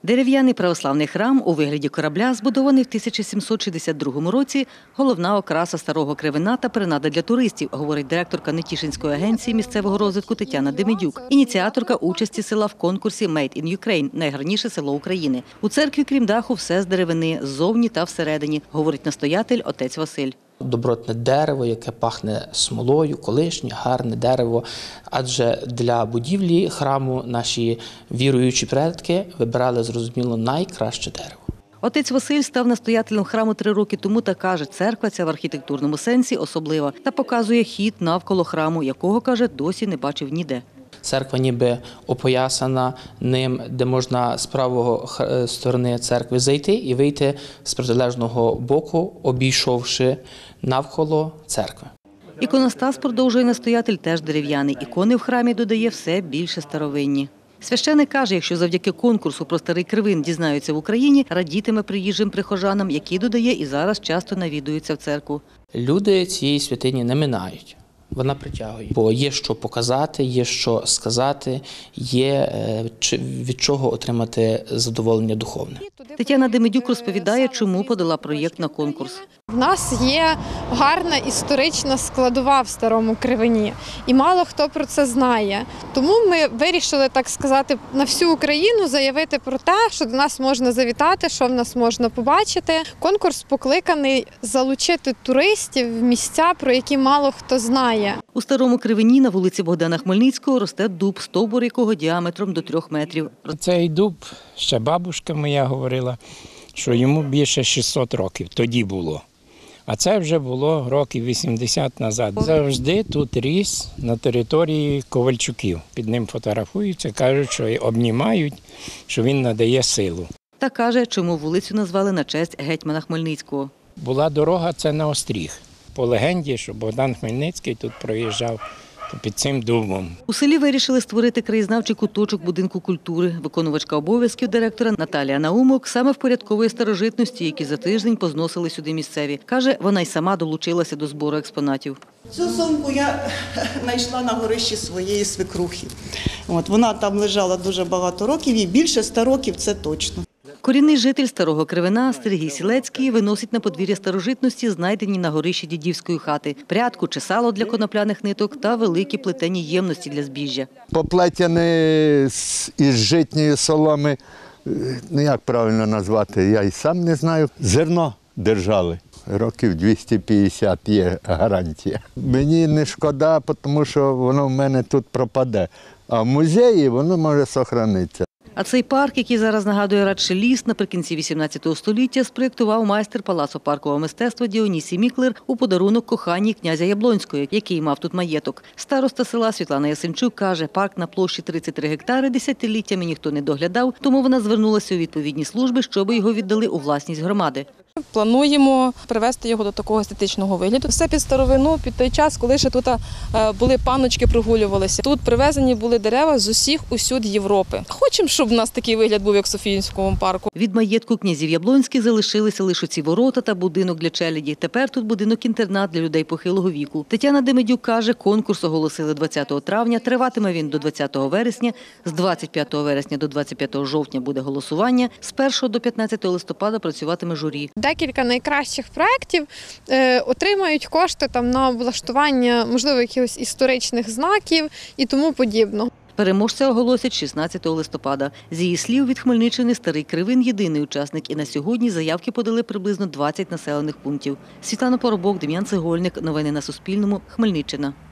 Дерев'яний православний храм у вигляді корабля, збудований в 1762 році, головна окраса Старого Кривина та принада для туристів, говорить директорка Нетішинської агенції місцевого розвитку Тетяна Демидюк, ініціаторка участі села в конкурсі «Made in Ukraine» – найгарніше село України. У церкві, крім даху, все з деревини, ззовні та всередині, говорить настоятель отець Василь. Добротне дерево, яке пахне смолою, колишнє, гарне дерево. Адже для будівлі храму наші віруючі предки вибирали, зрозуміло, найкраще дерево. Отець Василь став настоятелем храму 3 роки тому та каже, церква ця в архітектурному сенсі особлива та показує хід навколо храму, якого, каже, досі не бачив ніде. Церква ніби опоясана ним, де можна з правої сторони церкви зайти і вийти з протилежного боку, обійшовши навколо церкви. Іконостас, продовжує настоятель, теж дерев'яний. Ікони в храмі додає все більше старовинні. Священик каже, якщо завдяки конкурсу про Старий Кривин дізнаються в Україні, радітиме приїжджим прихожанам, які, додає, і зараз часто навідуються в церкву. Люди цієї святині не минають. Вона притягує, бо є що показати, є що сказати, є від чого отримати задоволення духовне. Тетяна Демидюк розповідає, чому подала проєкт на конкурс. В нас є гарна історична складова в Старому Кривині, і мало хто про це знає. Тому ми вирішили, так сказати, на всю Україну заявити про те, що до нас можна завітати, що в нас можна побачити. Конкурс покликаний залучити туристів в місця, про які мало хто знає. У Старому Кривині на вулиці Богдана Хмельницького росте дуб, стовбур якого діаметром до 3 метрів. Цей дуб, ще бабушка моя говорила, що йому більше 600 років, тоді було. А це вже було років 80 назад. Завжди тут ріс на території Ковальчуків. Під ним фотографуються, кажуть, що обнімають, що він надає силу. Та каже, чому вулицю назвали на честь гетьмана Хмельницького. Була дорога, це на Остріг. По легенді, що Богдан Хмельницький тут проїжджав під цим дубом. У селі вирішили створити краєзнавчий куточок будинку культури. Виконувачка обов'язків директора Наталія Наумок саме впорядковує старожитності, які за тиждень позносили сюди місцеві. Каже, вона й сама долучилася до збору експонатів. Цю сумку я знайшла на горищі своєї свекрухи. Вона там лежала дуже багато років, і більше 100 років – це точно. Корінний житель Старого Кривина Сергій Сілецький виносить на подвір'я старожитності, знайдені на горищі дідівської хати, прядку чи сало для конопляних ниток та великі плетені ємності для збіжжя. Поплетені із житньої соломи, як правильно назвати, я і сам не знаю, зерно держали. Років 250 є гарантія. Мені не шкода, тому що воно в мене тут пропаде, а в музеї воно може зберігатися. А цей парк, який зараз нагадує радше ліс, наприкінці 18 століття спроєктував майстер Палацу паркового мистецтва Діонісій Міклер у подарунок коханій князя Яблонського, який мав тут маєток. Староста села Світлана Ясенчук каже, парк на площі 33 гектари десятиліттями ніхто не доглядав, тому вона звернулася у відповідні служби, щоб його віддали у власність громади. Плануємо привести його до такого естетичного вигляду. Все під старовину, під той час, коли ще тут були панночки, прогулювалися. Тут привезені були дерева з усюд Європи. Хочемо, щоб у нас такий вигляд був, як в Софіївському парку. Від маєтку князів Яблонських залишилися лише ці ворота та будинок для челяді. Тепер тут будинок-інтернат для людей похилого віку. Тетяна Демидюк каже, конкурс оголосили 20 травня, триватиме він до 20 вересня, з 25 вересня до 25 жовтня буде голосування, з 1 до 15 листопада працюватиме журі. Декілька найкращих проєктів отримають кошти на облаштування, можливо, якихось історичних знаків і тому подібного. Переможця оголосять 16 листопада. З її слів, від Хмельниччини Старий Кривин – єдиний учасник. І на сьогодні заявки подали приблизно 20 населених пунктів. Світлана Поробок, Дем'ян Цегольник. Новини на Суспільному. Хмельниччина.